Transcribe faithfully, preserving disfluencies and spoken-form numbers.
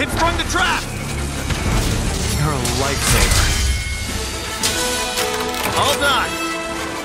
It sprung the trap! You're a lifesaver. All done!